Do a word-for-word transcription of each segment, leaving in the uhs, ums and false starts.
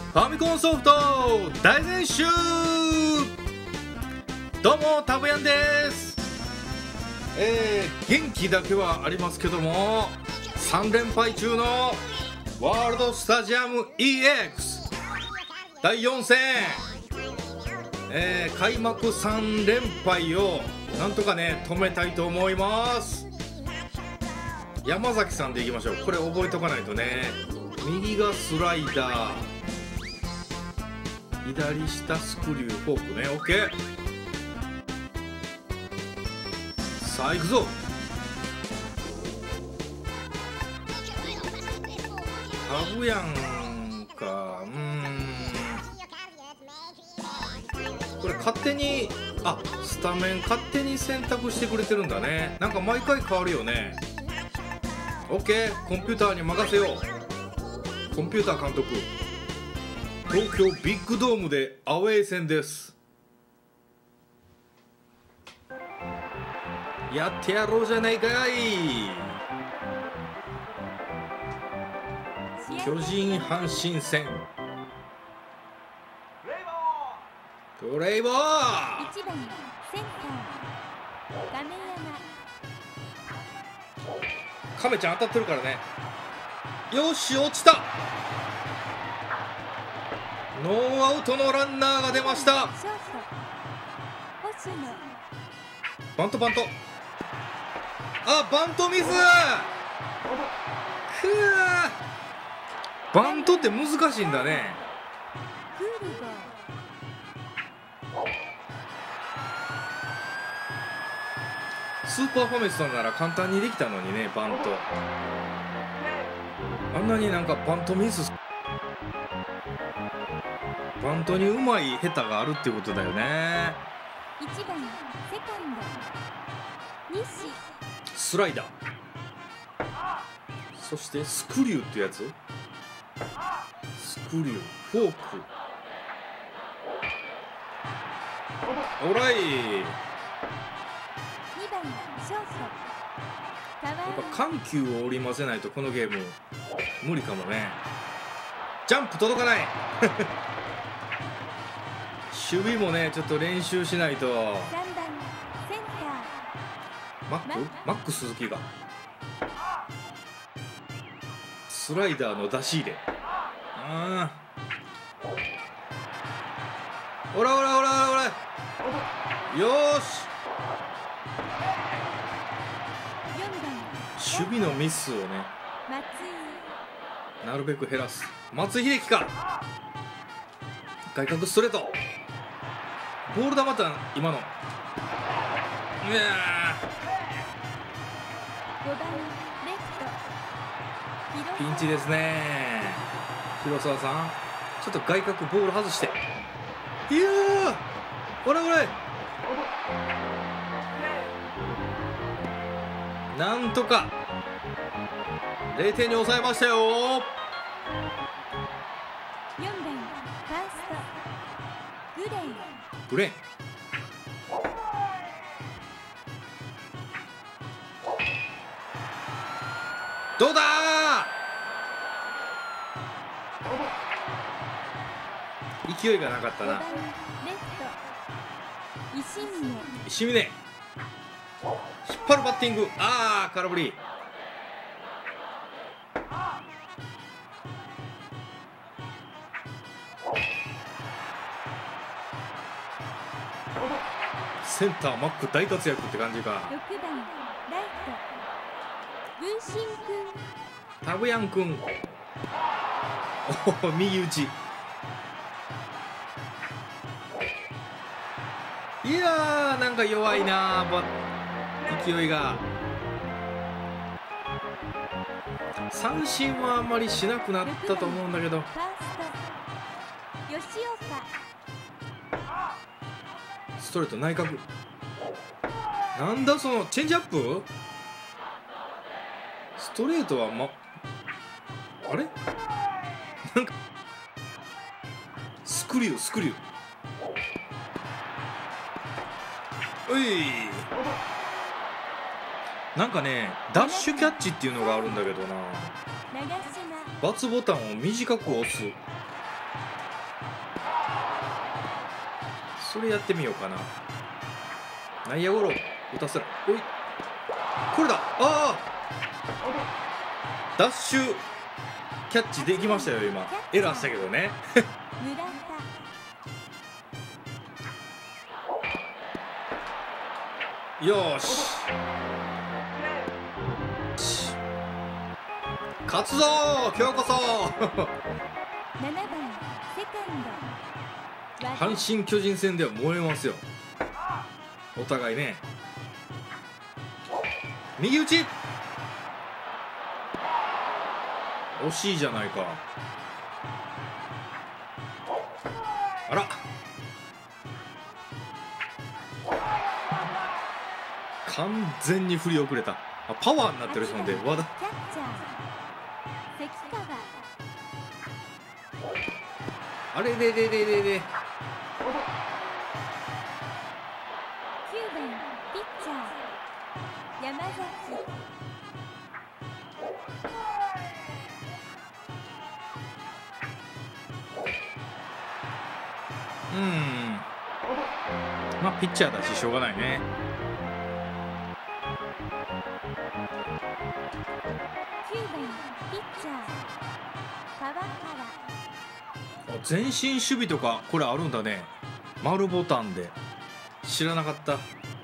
ファミコンソフト大全集。どうもタブヤンです。えー、元気だけはありますけどもさん連敗中のワールドスタジアム イーエックス だいよん戦、えー、開幕さん連敗をなんとかね止めたいと思います。山崎さんでいきましょう。これ覚えとかないとね。右がスライダー、左下スクリューフォークね。 OK。 さあ行くぞ。タブヤンか。うーんこれ勝手にあスタメン勝手に選択してくれてるんだね。なんか毎回変わるよね。 OK。 コンピューターに任せよう。コンピューター監督、東京ビッグドームでアウェー戦です。やってやろうじゃないかい。巨人阪神戦プレイボール。いちばんセンター亀山。亀ちゃん当たってるからね。よし落ちた。ノーアウトのランナーが出ました。バントバント、あバントミス。くーバントって難しいんだね。スーパーファミスさんなら簡単にできたのにね。バントあんなになんかバントミス、バントにうまい下手があるってことだよね。いちばんセカンド西。スライダー、そしてスクリューってやつ。スクリューフォーク。オライ。やっぱ緩急を織り交ぜないとこのゲーム無理かもね。ジャンプ届かない守備もねちょっと練習しないと。マックマック鈴木がスライダーの出し入れ。あーおらおらおらおら、よーし守備のミスをねなるべく減らす。松井秀喜か。外角ストレート、ボール球だ今の。いやピンチですね。広沢さんちょっと外角ボール外して。いやーおらおら、なんとかゼロてんに抑えましたよ。よんばんファーストグレン。グレンどうだー。勢いがなかったな。石峰引っ張るバッティング。ああ空振り。センターマック大活躍って感じか。ろくばんライト分身君。タブヤン君おお右打ち。いやーなんか弱いなバ勢いが。三振はあんまりしなくなったと思うんだけど。ストレート内角。なんだそのチェンジアップ。ストレートはまあれなんかスクリュースクリュー。おいなんかねダッシュキャッチっていうのがあるんだけどな。×ボタンを短く押す。 それやってみようかな。内野ゴロ打たせる。おい、これだ。ああ、ダッシュキャッチできましたよ。今エラーしたけどね。よーし、勝つぞー今日こそ。阪神巨人戦では燃えますよ、お互いね。右打ち、惜しいじゃないか。あら、完全に振り遅れた。あ、パワーになってるので和田。あれれれれれれ。うん、まあピッチャーだししょうがないね。前進守備とかこれあるんだね。丸ボタンで知らなかった。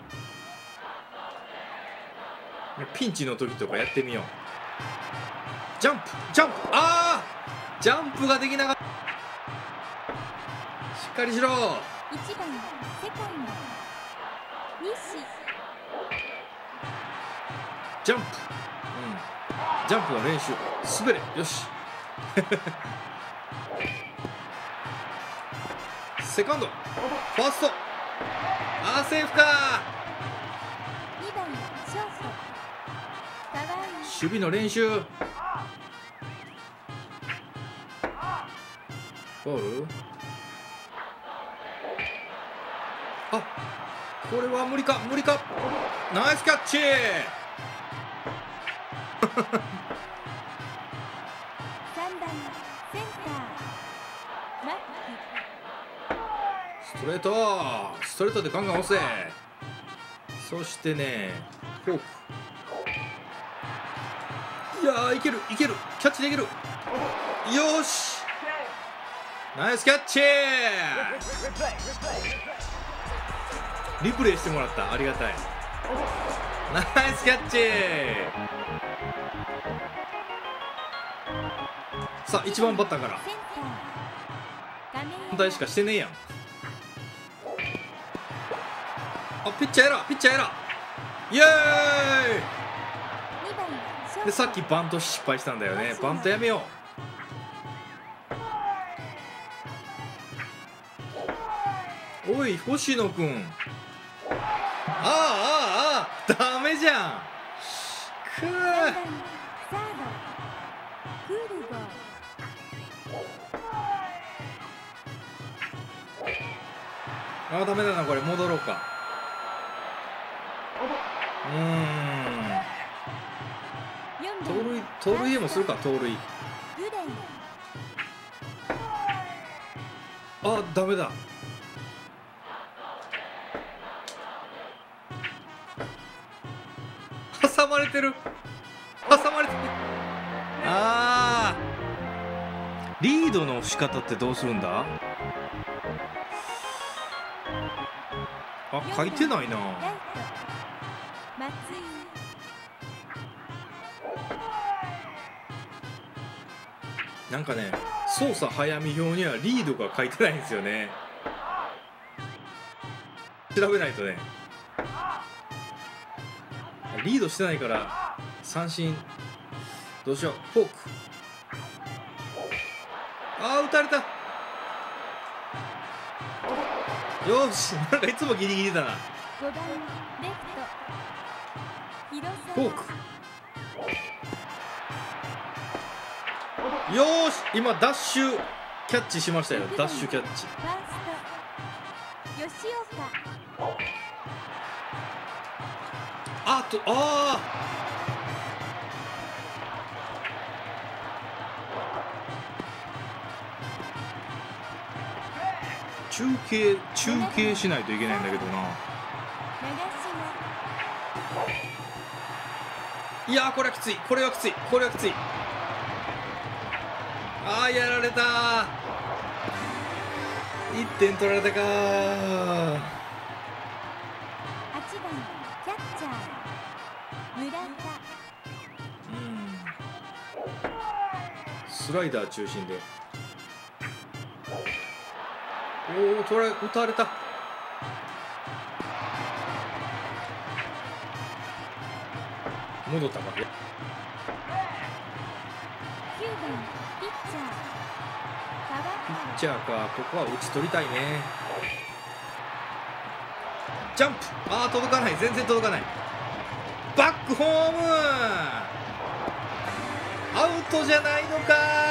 ピンチの時とかやってみよう。ジャンプジャンプ、ああジャンプができなかった。しっかりしろ。いちばんセカンド西。ジャンプ、うん、ジャンプの練習。滑れ、よし。セカンド、ファースト、あーセーフか。にばんショート、守備の練習。フォール、あ、これは無理か無理か。ナイスキャッチ。ストレート、ストレートでガンガン押せ。そしてね、フォーク。いやー、いけるいける、キャッチできる。よし、ナイスキャッチ。リプレイしてもらった、ありがたい。ナイスキャッチ。さあいちばんバッターから反対しかしてねえやん。あ、ピッチャーエラー、ピッチャーエラー、イエーイ。でさっきバント失敗したんだよね。バントやめよう。おい星野くん、ああああ、ダメじゃん。くー、ああダメだな、これ戻ろうか。うーん、盗塁、盗塁でもするか。盗塁、あ、ダメだ。挟まれてる、挟まれてる。ああ、リードの仕方ってどうするんだ。あ、書いてないな。なんかね、操作早見表にはリードが書いてないんですよね。調べないとね。リードしてないから三振。どうしよう。フォーク、あー打たれた。よし、なんかいつもギリギリだな。フォーク、よーし、今ダッシュキャッチしましたよ。ダッシュキャッチ。あと、あー、 中継中継しないといけないんだけどな。いやー、これはきつい、これはきつい、これはきつい。ああ、やられたー。いってん取られたかー。スライダー中心で、おお、取られ、打たれた。戻ったか。ピッチャーか。ここは打ち取りたいね。ジャンプ、ああ、届かない、全然届かない。バックホーム、アウトじゃないのか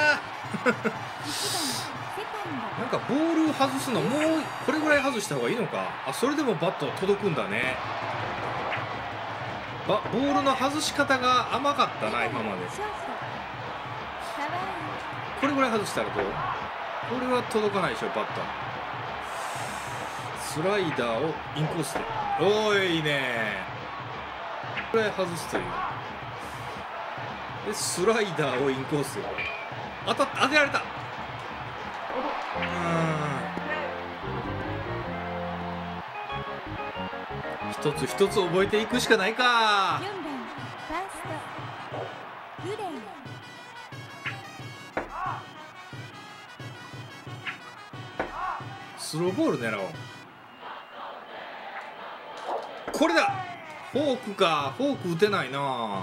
なんかボール外すのもうこれぐらい外した方がいいのか。あ、それでもバット届くんだね。ボールの外し方が甘かったな今まで。これぐらい外したらどう。これは届かないでしょバット。スライダーをインコースで、おーいいね。これ外すというで、スライダーをインコース当たっ当てられた。一つ一つ覚えていくしかないか。スローボール狙おう。これだ。フォークか。フォーク打てないな。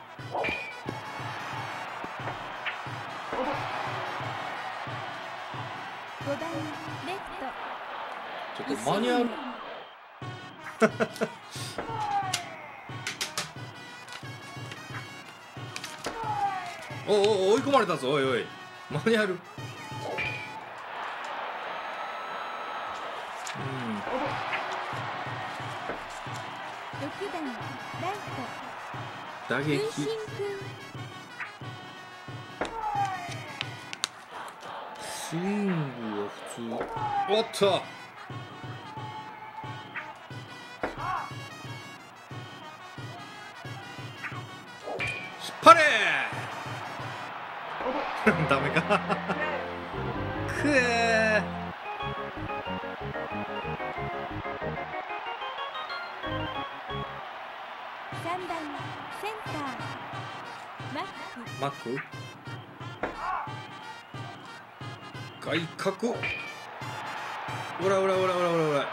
ちょっとマニュアルおお、追い込まれたぞ。おいおい、マニュアル。うん、打撃スイングは普通。おっと、引っ張れダメかくえー。マック外角、おらおらおらおらおらおら。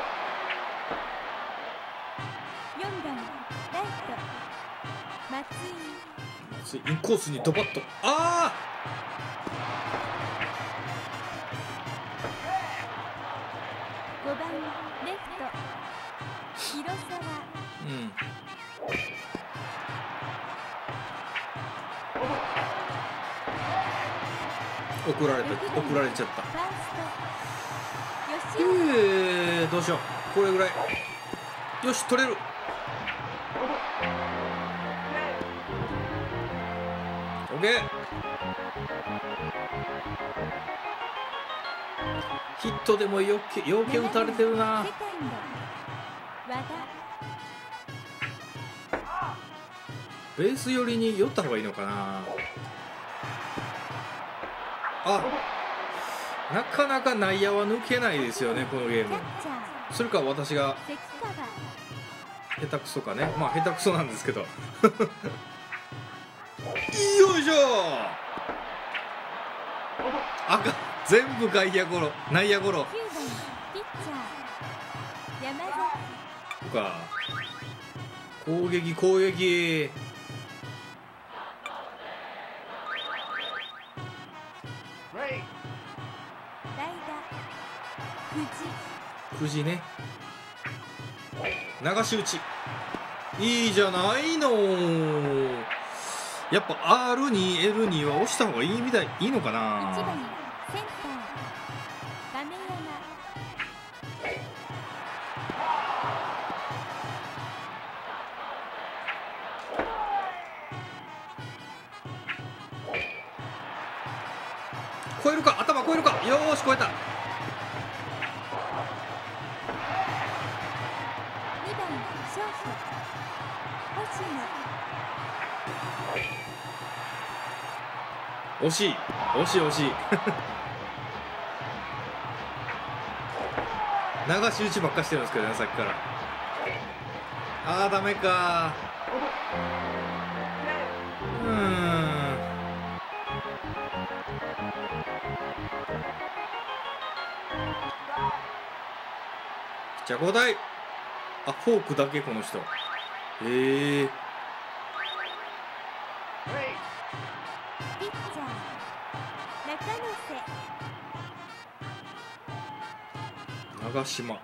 松井インコースにドバッと。ああ、ごばんレフト広沢。うん、送られた、送られちゃった。えー、どうしよう。これぐらいよし、取れる。オッケー。ヒットでもよけよけ打たれてるな。ベース寄りに寄った方がいいのかな。あ、なかなか内野は抜けないですよねこのゲーム。それか私が下手くそかね。まあ下手くそなんですけどよいしょ。赤全部外野ゴロ、内野ゴロとか。攻撃攻撃。くじね。流し打ちいいじゃないの。やっぱ アールにエルに は押した方がいいみたい。いいのかな。超えるか、頭超えるか。よーし超えた。 惜しい惜しい惜しい流し打ちばっかしてるんですけどね、さっきから。あーダメかー。うーん、ピッチャー交代。あ、フォークだけこの人。へえー、 ピッチャー中長島。よ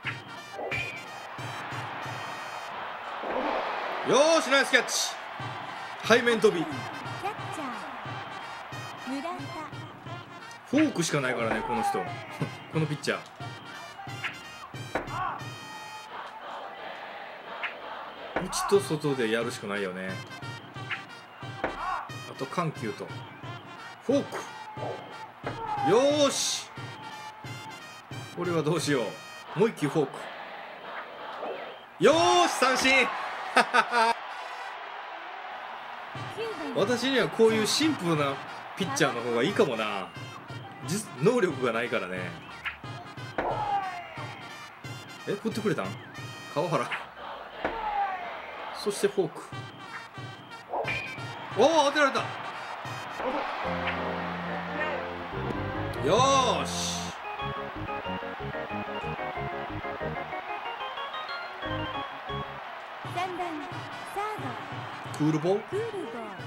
ーしナイスキャッチ。背面飛び。 キャッチャー村田。 フォークしかないからねこの人このピッチャー。内と外でやるしかないよね。あと緩急とフォーク。よーし、これはどうしよう。もう一球フォーク。よーし三振私にはこういうシンプルなピッチャーの方がいいかもな。実能力がないからね。え、振ってくれたん川原。そしてフォーク。おお当てられた。よーし、 さんばんサードクールボールクールボー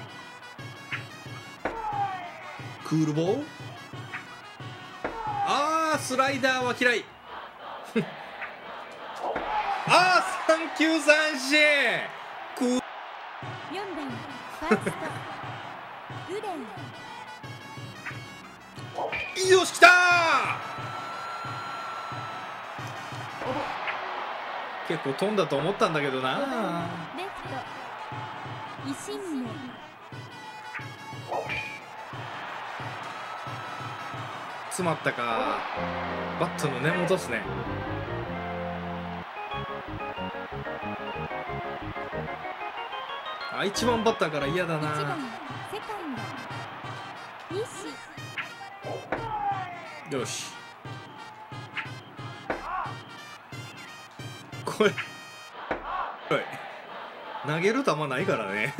クールボール。あースライダーは嫌いあー三球三振。クーよんばんファーストグレイ。 よし来たー。結構飛んだと思ったんだけどな。 レフト石宗。 詰まったか。バットの根元っすね。あ、一番バッターから嫌だな。 いちばんセカンド西。 よし、これおい投げる球ないからね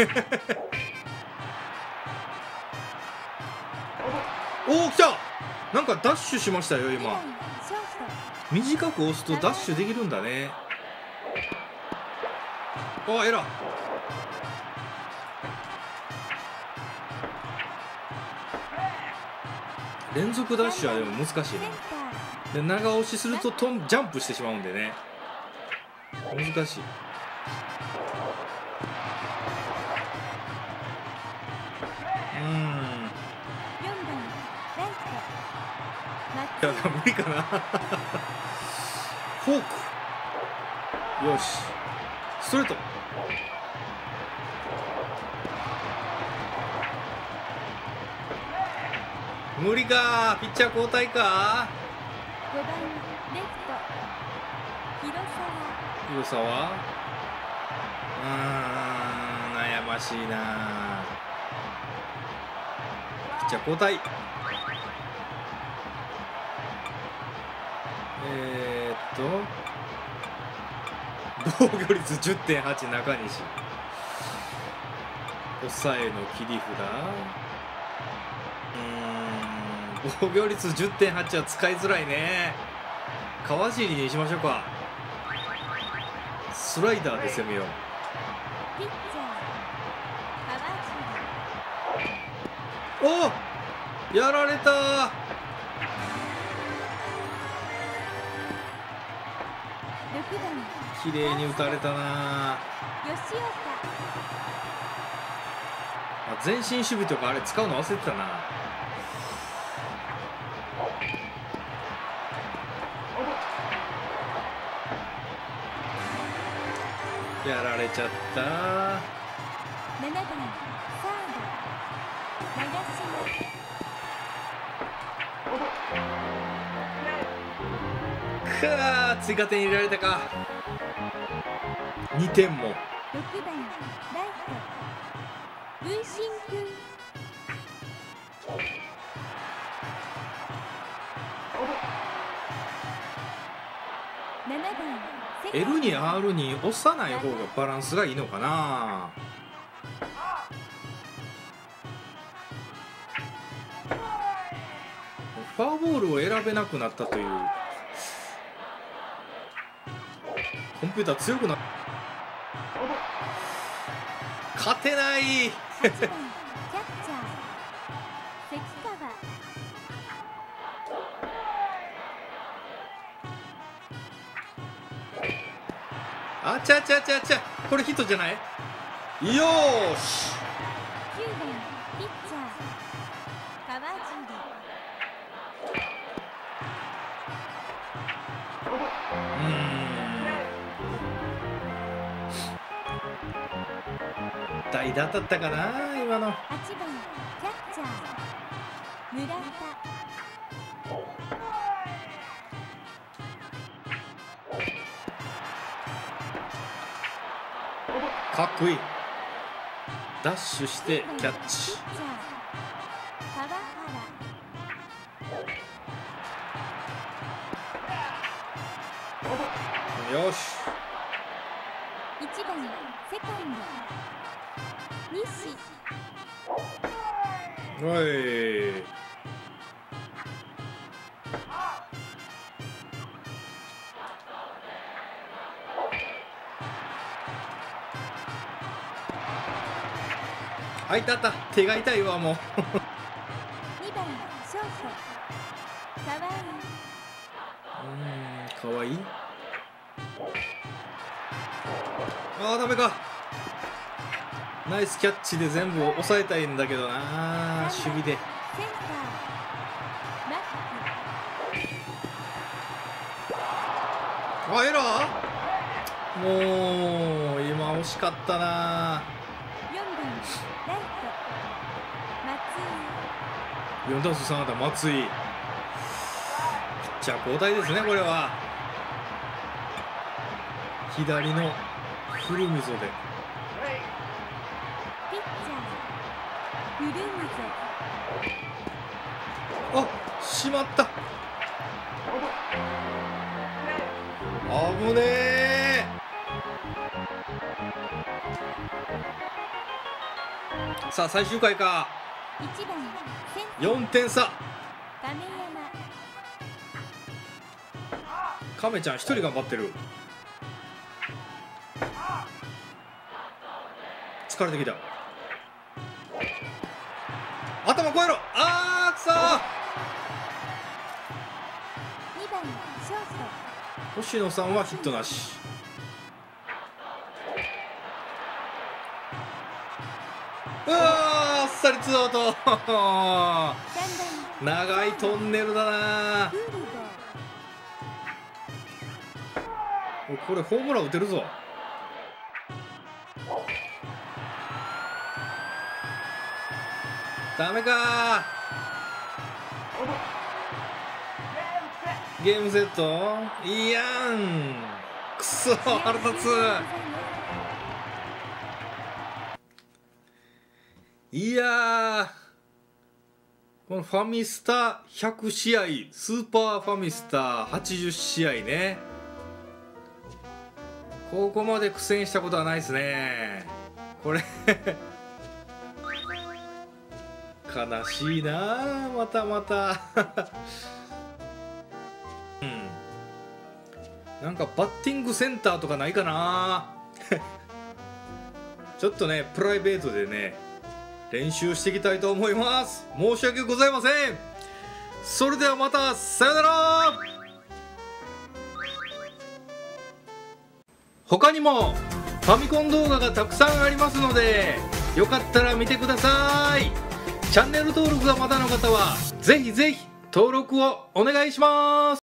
おお来た。なんかダッシュしましたよ今。 ショート短く押すとダッシュできるんだね。あ、エラー。連続ダッシュはでも難しいな。で長押しするとトンジャンプしてしまうんでね、難しい。うーん、 よんばんライトいや無理かなフォーク。よしストレート。無理か。ピッチャー交代か。 ごばんレフト広沢。 広沢。うーん悩ましいな。ピッチャー交代。えー、っと防御率 じゅってんはち 中西。抑えの切り札。うーん防御率 じゅってんはち は使いづらいね。川尻にしましょうか。スライダーで攻めよう。 ピッチャー川尻。 おやられたー。 ろくばん綺麗に打たれたな。 吉岡。 前進守備とかあれ使うの忘れてたな。やられちゃった。 ななばんサード長島。 くー追加点入れられたか。にてんも。 ろくばんライト文心君。 ななばんセカンド L に アール に押さない方がバランスがいいのかな。フォアボールを選べなくなったという。コンピューター強くなっ勝てないはちばんキャッチャー関川。 あちゃちゃちゃちゃ、これヒットじゃない。よーし。 きゅうばんピッチャー川尻。 うーん、代打だったかな今の。 はちばんキャッチャー村田。 かっこいい。ダッシュしてキャッチ。 ピッチャー川原。 よし。 いちばんセカンド西。 おい。あいたった、手が痛いわもう。 にばんショート川合。 うーん、かわいい。あーダメか。ナイスキャッチで全部抑えたいんだけどな、守備で。 センターマッあ、エラー。もう今惜しかったな。 ク。よんばんライト松井。 よん打数さん安打松井。ピッチャー交代ですねこれは。左の古溝で。 ピッチャー古溝。 あ、しまった。危ねえ。さあ最終回か。 いちばんセンターよんてん差。 亀山。 亀ちゃん一人頑張ってる。疲れてきた。頭越えろ。あーくそー。 にばんショート星野さんはヒットなし。うわー、あっさりツーアウト。 さんばん長いトンネルだな。 フールド。 これホームラン打てるぞ。ダメか。ゲームセット。いやん、くそ腹立つ。いやー、このファミスタひゃくしあい、スーパーファミスタはちじゅっしあいね。ここまで苦戦したことはないですねこれ。悲しいな、またまた。うん、なんかバッティングセンターとかないかな。ちょっとねプライベートでね練習していきたいと思います。申し訳ございません。それではまた、さよなら。他にもファミコン動画がたくさんありますので、よかったら見てください。チャンネル登録がまだの方はぜひぜひ登録をお願いします。